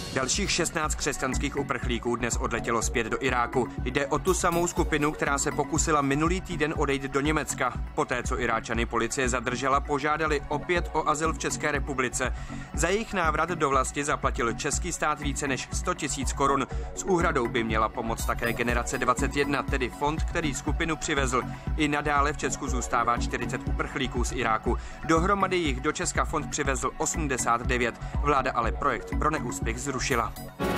Dalších 16 křesťanských uprchlíků dnes odletělo zpět do Iráku. Jde o tu samou skupinu, která se pokusila minulý týden odejít do Německa. Poté, co Iráčany policie zadržela, požádali opět o azyl v České republice. Za jejich návrat do vlasti zaplatil český stát více než 100 000 korun. S úhradou by měla pomoct také Generace 21, tedy fond, který skupinu přivezl. I nadále v Česku zůstává 40 uprchlíků z Iráku. Dohromady jich do Česka fond přivezl 89. Vláda ale projekt pro neúspěch zrušila.